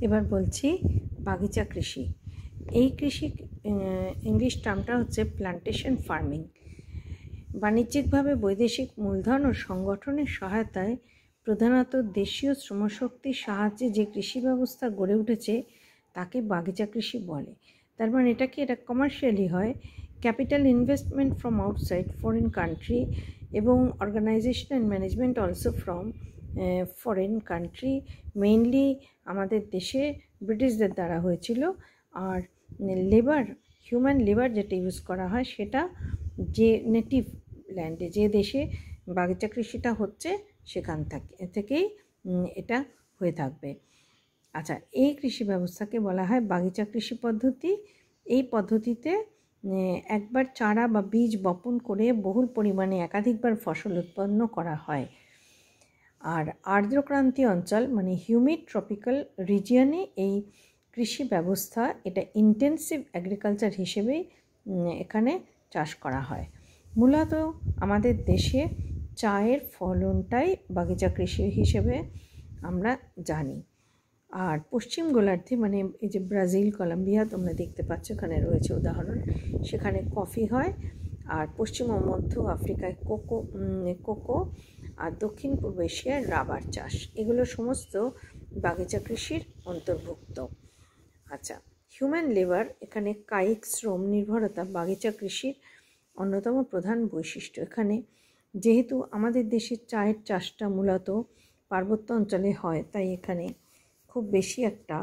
এবার বলছি বাগিচা কৃষি। এই কৃষি ইংলিশ টার্মটা হচ্ছে প্লান্টেশন ফার্মিং। বাণিজ্যিকভাবে বৈদেশিক মূলধন ও সংগঠনের সহায়তায় প্রধানত দেশীয় শ্রমশক্তির সাহায্যে যে কৃষি ব্যবস্থা গড়ে উঠেছে তাকে বাগিচা কৃষি বলে। তার মানে এটা কমার্শিয়ালি হয়। Capital investment from outside foreign country এবং organisation and management also from foreign country. Mainly আমাদের দেশে ব্রিটিশদের দ্বারা হয়েছিল। আর হিউম্যান লেবার যেটা ইউজ করা হয় সেটা যে নেটিভ ল্যান্ডে, যে দেশে বাগিচা কৃষিটা হচ্ছে সেখান থেকেই এটা হয়ে থাকবে। আচ্ছা, এই কৃষি ব্যবস্থাকে বলা হয় বাগিচা কৃষি পদ্ধতি। এই পদ্ধতিতে একবার চারা বা বীজ বপন করে বহুল পরিমাণে একাধিকবার ফসল উৎপন্ন করা হয়। আর আর্দ্রক্রান্তীয় অঞ্চল মানে হিউমিড ট্রপিক্যাল রিজিয়নে এই কৃষি ব্যবস্থা এটা ইন্টেন্সিভ এগ্রিকালচার হিসেবেই এখানে চাষ করা হয়। মূলত আমাদের দেশে চায়ের ফলনটাই বাগিচা কৃষি হিসেবে আমরা জানি। আর পশ্চিম গোলার্ধে মানে এই যে ব্রাজিল, কলম্বিয়া তোমরা দেখতে পাচ্ছ এখানে রয়েছে উদাহরণ, সেখানে কফি হয়। আর পশ্চিম ও মধ্য আফ্রিকায় কোকো আর দক্ষিণ পূর্ব এশিয়ায় রাবার চাষ, এগুলো সমস্ত বাগিচা কৃষির অন্তর্ভুক্ত। আচ্ছা, হিউম্যান লেবার এখানে কায়িক শ্রম নির্ভরতা বাগিচা কৃষির অন্যতম প্রধান বৈশিষ্ট্য। এখানে যেহেতু আমাদের দেশের চায়ের চাষটা মূলত পার্বত্য অঞ্চলে হয়, তাই এখানে খুব বেশি একটা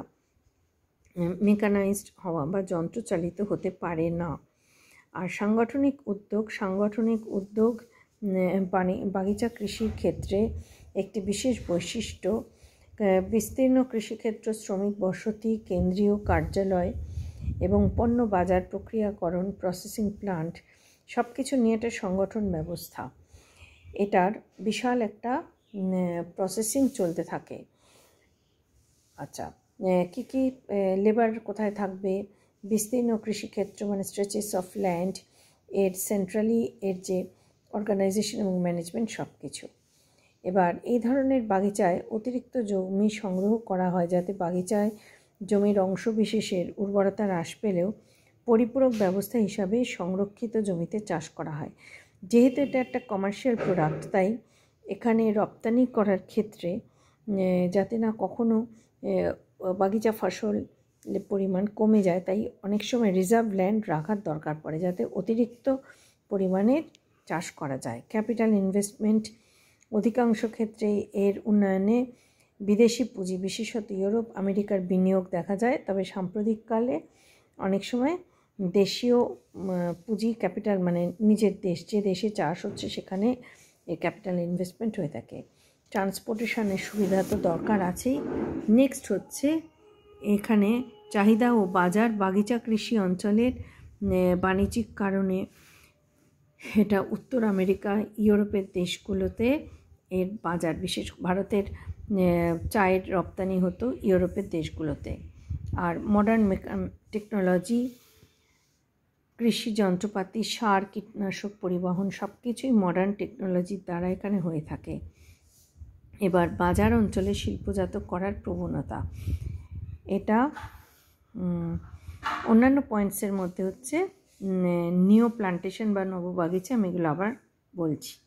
মেকানাইজড হওয়া বা যন্ত্রচালিত হতে পারে না। আর সাংগঠনিক উদ্যোগ বাগিচা কৃষির ক্ষেত্রে একটি বিশেষ বৈশিষ্ট্য। বিস্তীর্ণ কৃষিক্ষেত্র, শ্রমিক বসতি, কেন্দ্রীয় কার্যালয় এবং পণ্য বাজার প্রক্রিয়াকরণ, প্রসেসিং প্লান্ট সব কিছু নিয়ে একটা সংগঠন ব্যবস্থা। এটার বিশাল একটা প্রসেসিং চলতে থাকে। আচ্ছা, কী লেবার কোথায় থাকবে? বিস্তীর্ণ কৃষিক্ষেত্র মানে স্ট্রেচেস অফ ল্যান্ড, এর সেন্ট্রালি এর যে অর্গানাইজেশন এবং ম্যানেজমেন্ট সব কিছু। এবার এই ধরনের বাগিচায় অতিরিক্ত জমি সংগ্রহ করা হয় যাতে বাগিচায় জমির অংশ বিশেষের উর্বরতা হ্রাস পেলেও পরিপূরক ব্যবস্থা হিসাবে সংরক্ষিত জমিতে চাষ করা হয়। যেহেতু এটা একটা কমার্শিয়াল প্রোডাক্ট, তাই এখানে রপ্তানি করার ক্ষেত্রে যাতে না কখনো বাগিচা ফসল পরিমাণ কমে যায়, তাই অনেক সময় রিজার্ভ ল্যান্ড রাখার দরকার পড়ে যাতে অতিরিক্ত পরিমাণের চাষ করা যায়। ক্যাপিটাল ইনভেস্টমেন্ট, অধিকাংশ ক্ষেত্রে এর উন্নয়নে বিদেশি পুঁজি বিশেষত ইউরোপ আমেরিকার বিনিয়োগ দেখা যায়, তবে সাম্প্রতিককালে অনেক সময় দেশীয় পুঁজি ক্যাপিটাল মানে নিজের দেশ যে দেশে চাষ হচ্ছে সেখানে এই ক্যাপিটাল ইনভেস্টমেন্ট হয়ে থাকে। ট্রান্সপোর্টেশনের সুবিধা তো দরকার আছেই। নেক্সট হচ্ছে এখানে চাহিদা ও বাজার। বাগিচা কৃষি অঞ্চলের বাণিজ্যিক কারণে এটা উত্তর আমেরিকা, ইউরোপের দেশগুলোতে এর বাজার, বিশেষ ভারতের চায়ের রপ্তানি হতো ইউরোপের দেশগুলোতে। আর মডার্ন টেকনোলজি, কৃষি যন্ত্রপাতি, সার, কীটনাশক, পরিবহন সব কিছুই মডার্ন টেকনোলজির দ্বারা এখানে হয়ে থাকে। এবার বাজার অঞ্চলে শিল্পজাত করার প্রবণতা, এটা অন্যান্য পয়েন্টসের মধ্যে হচ্ছে নিও প্লান্টেশন বা নববাগিচা, আমি এগুলো আবার বলছি।